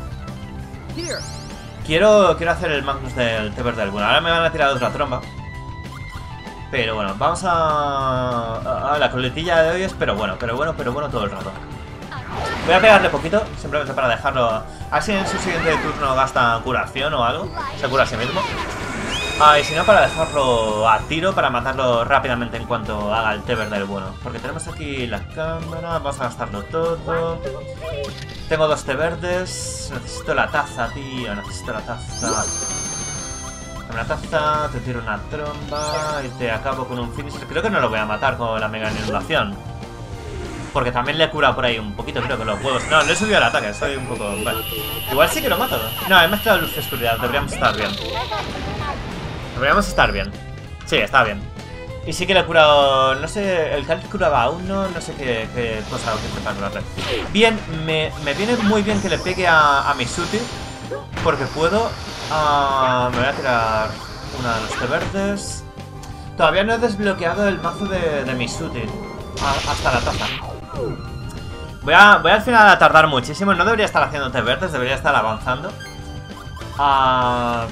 Quiero, quiero hacer el Magnus del té verde del bueno. Ahora me van a tirar otra tromba. Pero bueno, vamos a... a la coletilla de hoy es pero bueno, pero bueno, pero bueno todo el rato. Voy a pegarle poquito, simplemente para dejarlo... A ver si en su siguiente turno gasta curación o algo. Se cura a sí mismo. Ah, y si no, para dejarlo a tiro, para matarlo rápidamente en cuanto haga el té verde del bueno. Porque tenemos aquí la cámara, vamos a gastarlo todo. Tengo dos té verdes. Necesito la taza, tío, necesito la taza. Dame una taza, te tiro una tromba y te acabo con un finisher. Creo que no lo voy a matar con la mega inundación. Porque también le cura por ahí un poquito, creo que los huevos. No, le he subido el ataque, soy un poco... Bueno, igual sí que lo mato. No, he mezclado luz y oscuridad, deberíamos estar bien. Deberíamos estar bien. Sí, está bien. Y sí que le he curado... No sé, el Khalid curaba a uno, no sé qué, qué cosa que para curarle. Bien, me, me viene muy bien que le pegue a, a Misuti. Porque puedo... Uh, me voy a tirar una de los té verdes. Todavía no he desbloqueado el mazo de, de Misuti. A, hasta la taza. Voy a, voy al final a tardar muchísimo. No debería estar haciendo té verdes, debería estar avanzando. Uh,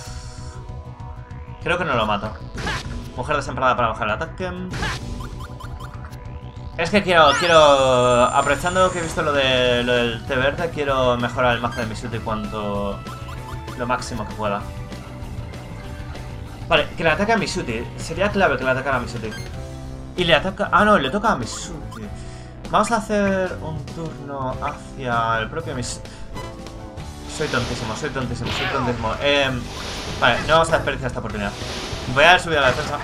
creo que no lo mato. Mujer desemparada para bajar el ataque. Es que quiero, quiero... Aprovechando que he visto lo, de, lo del té verde, quiero mejorar el mazo de Misuti cuanto... Lo máximo que pueda. Vale, que le ataque a Misuti. Sería clave que le atacara a Misuti. Y le ataca... Ah, no, le toca a Misuti. Vamos a hacer un turno hacia el propio Misuti. Soy tontísimo, soy tontísimo, soy tontísimo. Eh, vale, no vamos a desperdiciar esta oportunidad. Voy a subir a la defensa.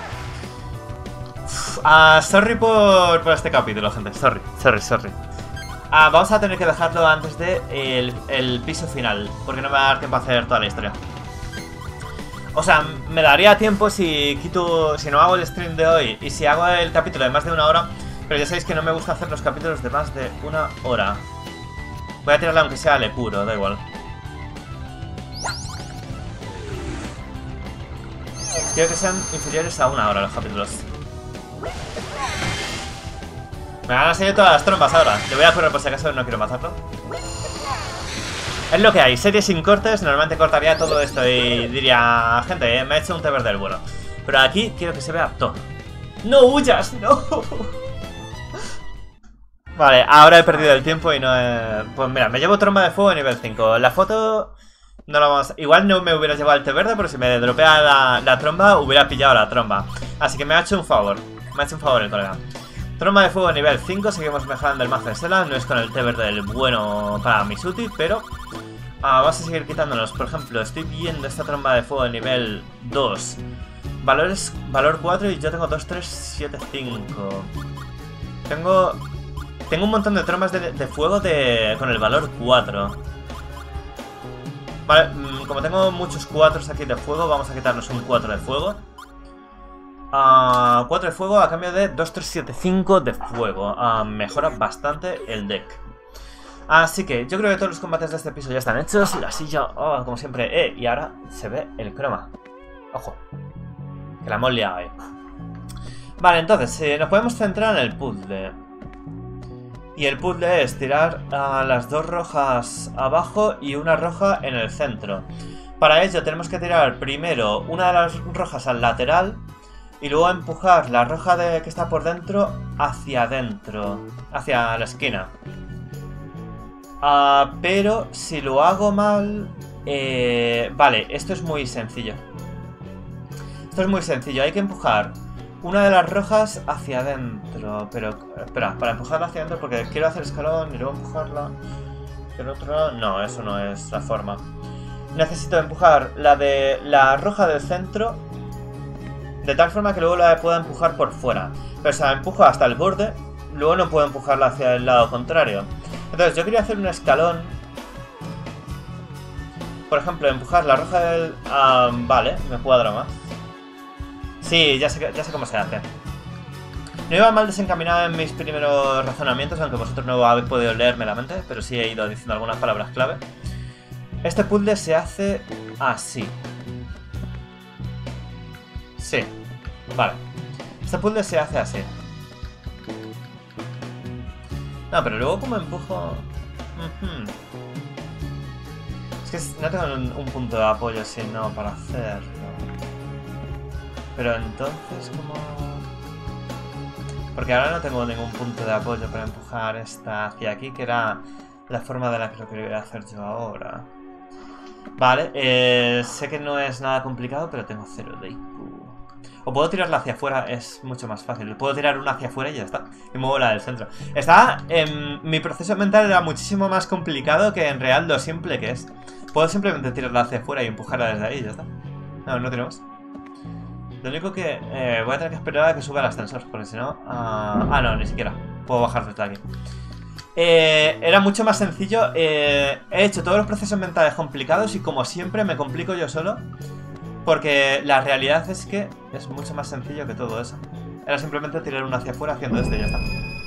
Uh, sorry por, por este capítulo, gente. Sorry, sorry, sorry. Uh, vamos a tener que dejarlo antes de el, el piso final, porque no me va a dar tiempo a hacer toda la historia. O sea, me daría tiempo si quito, si no hago el stream de hoy y si hago el capítulo de más de una hora. Pero ya sabéis que no me gusta hacer los capítulos de más de una hora. Voy a tirarle aunque sea le puro, da igual. Quiero que sean inferiores a una hora los capítulos. Me van a salir todas las trombas ahora. Le voy a correr por si acaso no quiero matarlo. Es lo que hay, series sin cortes. Normalmente cortaría todo esto y diría: gente, eh, me ha hecho un té verde del bueno. Pero aquí quiero que se vea todo. ¡No huyas! ¡No! Vale, ahora he perdido el tiempo y no he... Pues mira, me llevo tromba de fuego nivel cinco. La foto... No la vamos a... Igual no me hubiera llevado el té verde, pero si me dropea la, la tromba, hubiera pillado la tromba. Así que me ha hecho un favor. Me ha hecho un favor el colega. Tromba de fuego nivel cinco, seguimos mejorando el mazo de Sela. No es con el té verde del bueno para Misuti, pero... Ah, vamos a seguir quitándonos. Por ejemplo, estoy viendo esta tromba de fuego de nivel dos. Valores, valor cuatro y yo tengo dos, tres, siete, cinco. Tengo... Tengo un montón de trombas de, de fuego de, con el valor cuatro. Vale, como tengo muchos cuatro aquí de fuego, vamos a quitarnos un cuatro de fuego. Uh, cuatro de fuego a cambio de dos, tres, siete, cinco de fuego. Uh, mejora bastante el deck. Así que yo creo que todos los combates de este piso ya están hechos. La silla, oh, como siempre. Eh, y ahora se ve el croma. Ojo, que la hemos liado ahí. Vale, entonces eh, nos podemos centrar en el puzzle. Y el puzzle es tirar a las dos rojas abajo y una roja en el centro. Para ello tenemos que tirar primero una de las rojas al lateral y luego empujar la roja de, que está por dentro hacia adentro, hacia la esquina. Uh, pero si lo hago mal... Eh, vale, esto es muy sencillo. Esto es muy sencillo, hay que empujar una de las rojas hacia adentro. Pero, espera, para empujarla hacia adentro, porque quiero hacer escalón y luego empujarla del otro lado. No, eso no es la forma. Necesito empujar la de la roja del centro de tal forma que luego la pueda empujar por fuera. Pero si la empujo hasta el borde, luego no puedo empujarla hacia el lado contrario. Entonces yo quería hacer un escalón. Por ejemplo, empujar la roja del... Um, vale, me cuadra más. Sí, ya sé, ya sé cómo se hace. No iba mal desencaminado en mis primeros razonamientos, aunque vosotros no habéis podido leerme la mente, pero sí he ido diciendo algunas palabras clave. Este puzzle se hace así. Sí, vale. Este puzzle se hace así. No, pero luego como empujo... Uh-huh. Es que no tengo un, un punto de apoyo sino para hacerlo. Pero entonces, ¿cómo...? Porque ahora no tengo ningún punto de apoyo para empujar esta hacia aquí, que era la forma de la que lo quería hacer yo ahora. Vale, eh, sé que no es nada complicado, pero tengo cero de I Q. O puedo tirarla hacia afuera, es mucho más fácil. Puedo tirar una hacia afuera y ya está. Y muevo la del centro. Está, eh, mi proceso mental era muchísimo más complicado que en real lo simple que es. Puedo simplemente tirarla hacia afuera y empujarla desde ahí y ya está. No, no tiene más. Lo único que eh, voy a tener que esperar a que suba el ascensor, porque si no... Uh... Ah, no, ni siquiera. Puedo bajar desde aquí. Eh, era mucho más sencillo. Eh, he hecho todos los procesos mentales complicados y como siempre me complico yo solo. Porque la realidad es que es mucho más sencillo que todo eso. Era simplemente tirar uno hacia afuera haciendo esto y ya está.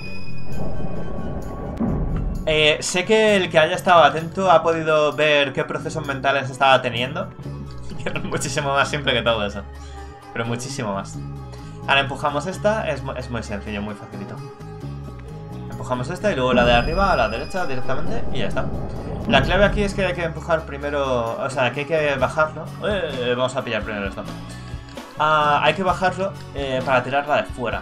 Eh, sé que el que haya estado atento ha podido ver qué procesos mentales estaba teniendo. Que era muchísimo más simple que todo eso. Pero muchísimo más. Ahora empujamos esta, es, es muy sencillo, muy facilito. Empujamos esta y luego la de arriba a la derecha directamente y ya está. La clave aquí es que hay que empujar primero, o sea, que hay que bajarlo. Eh, vamos a pillar primero esto. Ah, hay que bajarlo eh, para tirarla de fuera.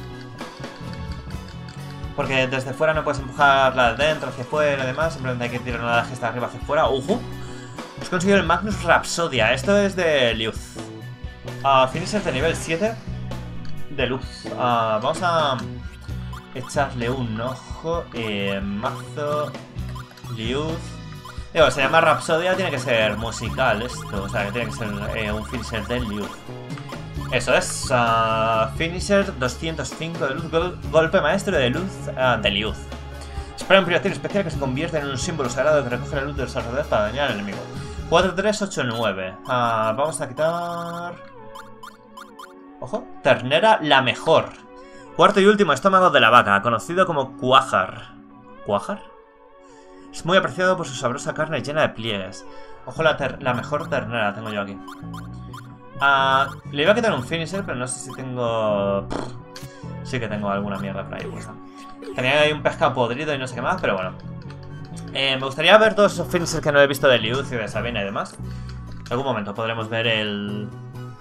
Porque desde fuera no puedes empujarla de dentro hacia afuera y demás. Simplemente hay que tirar una de las que está arriba hacia afuera. ¡Ojo! Hemos conseguido el Magnus Rhapsodia. Esto es de Luz. Uh, finisher de nivel siete de Luz. Uh, vamos a echarle un ojo. Eh, mazo. Luz. Digo, se llama Rhapsodia, tiene que ser musical esto. O sea, que tiene que ser eh, un finisher de Luz. Eso es. Uh, finisher doscientos cinco de Luz. Gol golpe maestro de Luz. Uh, de Luz. Espera un proyectil especial que se convierte en un símbolo sagrado que recoge la luz de los alrededores para dañar al enemigo. cuatro, tres, ocho, nueve. Uh, vamos a quitar... Ojo. Ternera la mejor. Cuarto y último estómago de la vaca, conocido como cuájar. ¿Cuájar? Es muy apreciado por su sabrosa carne llena de pliegues. Ojo, la, la mejor ternera tengo yo aquí. Uh, le iba a quitar un finisher, pero no sé si tengo... Pff, sí que tengo alguna mierda por ahí puesta. Tenía ahí un pescado podrido y no sé qué más, pero bueno. Eh, me gustaría ver todos esos finishers que no he visto de Liuz y de Sabina y demás. En algún momento podremos ver el...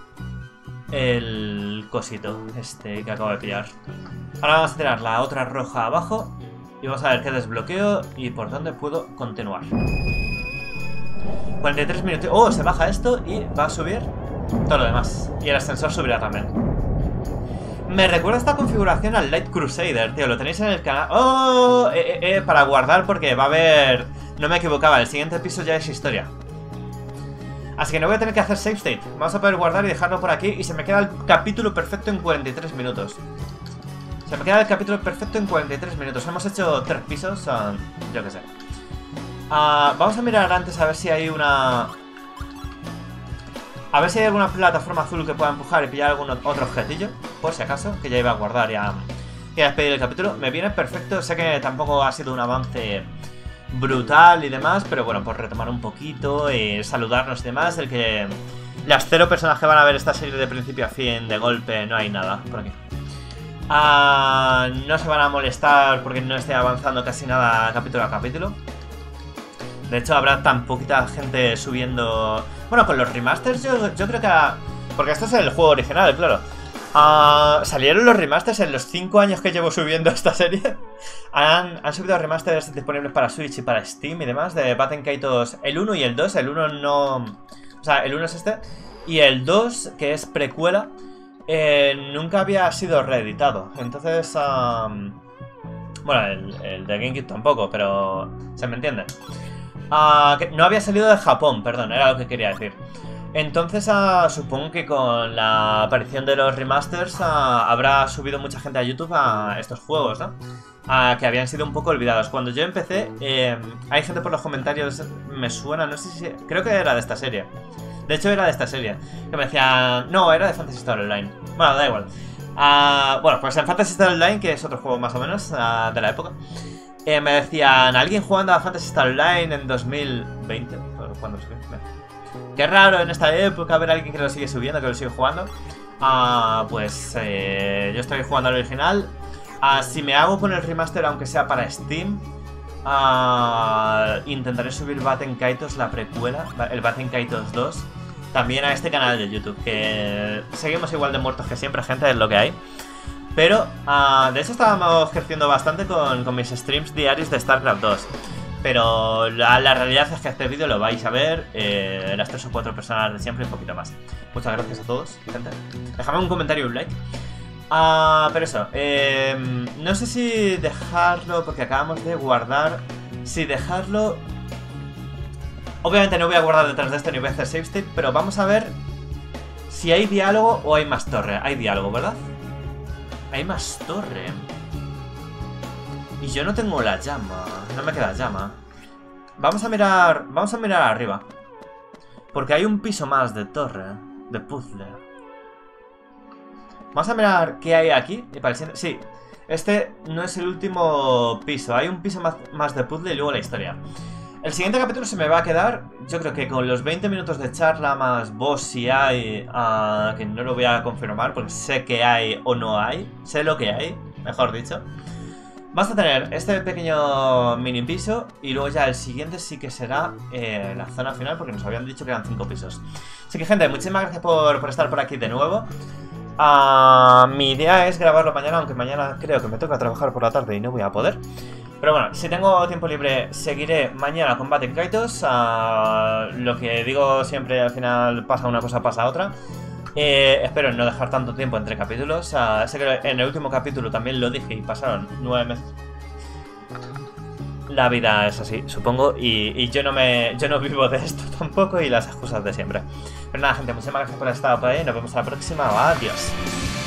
El cosito este que acabo de pillar. Ahora vamos a tirar la otra roja abajo. Y vamos a ver qué desbloqueo y por dónde puedo continuar. cuarenta y tres minutos. Oh, se baja esto y va a subir todo lo demás. Y el ascensor subirá también. Me recuerda esta configuración al Light Crusader, tío. Lo tenéis en el canal. Oh, eh, eh, eh, para guardar porque va a haber... No me equivocaba, el siguiente piso ya es historia. Así que no voy a tener que hacer save state. Vamos a poder guardar y dejarlo por aquí. Y se me queda el capítulo perfecto en cuarenta y tres minutos. Se me queda el capítulo perfecto en cuarenta y tres minutos. Hemos hecho tres pisos. Uh, yo qué sé. Uh, vamos a mirar antes a ver si hay una... A ver si hay alguna plataforma azul que pueda empujar y pillar algún otro objetillo. Por si acaso. Que ya iba a guardar y a, y a despedir el capítulo. Me viene perfecto. Sé que tampoco ha sido un avance... brutal y demás, pero bueno, por retomar un poquito y saludarnos y demás, el que las cero personas que van a ver esta serie de principio a fin de golpe, no hay nada por aquí. Ah, no se van a molestar porque no esté avanzando casi nada capítulo a capítulo. De hecho, habrá tan poquita gente subiendo... Bueno, con los remasters yo, yo creo que... Porque esto es el juego original, claro. Uh, salieron los remasters en los cinco años que llevo subiendo esta serie. Han, han subido remasters disponibles para Switch y para Steam y demás de Baten Kaitos el uno y el dos. El uno no... O sea, el uno es este. Y el dos, que es precuela, eh, nunca había sido reeditado. Entonces... Um, bueno, el, el de GameCube tampoco, pero... Se me entiende. Uh, que no había salido de Japón, perdón, era lo que quería decir. Entonces uh, supongo que con la aparición de los remasters uh, habrá subido mucha gente a YouTube a estos juegos, ¿no? Uh, que habían sido un poco olvidados. Cuando yo empecé, eh, hay gente por los comentarios, me suena, no sé si... Creo que era de esta serie. De hecho era de esta serie. Que me decían... No, era de Phantasy Star Online. Bueno, da igual. Uh, bueno, pues en Phantasy Star Online, que es otro juego más o menos uh, de la época, eh, me decían, ¿alguien jugando a Phantasy Star Online en dos mil veinte? ¿Cuándo lo subí? Qué raro en esta época ver a alguien que lo sigue subiendo, que lo sigue jugando. Ah, pues eh, yo estoy jugando al original. Ah, si me hago con el remaster, aunque sea para Steam, ah, intentaré subir Baten Kaitos, la precuela, el Baten Kaitos dos, también a este canal de YouTube, que seguimos igual de muertos que siempre, gente, es lo que hay. Pero, uh, de hecho estábamos creciendo bastante con, con mis streams diarios de StarCraft dos. Pero la, la realidad es que este vídeo lo vais a ver eh, las tres o cuatro personas de siempre y un poquito más. Muchas gracias a todos, gente. Dejadme un comentario y un like. Uh, pero eso, eh, no sé si dejarlo, porque acabamos de guardar. Si dejarlo... Obviamente no voy a guardar detrás de esto ni voy a hacer save state, pero vamos a ver si hay diálogo o hay más torre. Hay diálogo, ¿verdad? Hay más torre. Y yo no tengo la llama. No me queda llama. Vamos a mirar... Vamos a mirar arriba. Porque hay un piso más de torre. De puzzle. Vamos a mirar qué hay aquí. Y para el siguiente... Sí. Este no es el último piso. Hay un piso más, más de puzzle y luego la historia. El siguiente capítulo se me va a quedar, yo creo que con los veinte minutos de charla más boss si hay, uh, que no lo voy a confirmar porque sé que hay o no hay, sé lo que hay, mejor dicho. Vas a tener este pequeño mini piso y luego ya el siguiente sí que será eh, la zona final porque nos habían dicho que eran cinco pisos. Así que gente, muchísimas gracias por, por estar por aquí de nuevo. Uh, mi idea es grabarlo mañana, aunque mañana creo que me toca trabajar por la tarde y no voy a poder. Pero bueno, si tengo tiempo libre, seguiré mañana con Baten Kaitos. Uh, lo que digo siempre, al final pasa una cosa, pasa otra. Eh, espero no dejar tanto tiempo entre capítulos. Uh, sé que en el último capítulo también lo dije y pasaron nueve meses. La vida es así, supongo, y, y yo no me yo no vivo de esto tampoco y las excusas de siempre. Pero nada, gente, muchísimas gracias por estar por ahí. Nos vemos a la próxima. Adiós.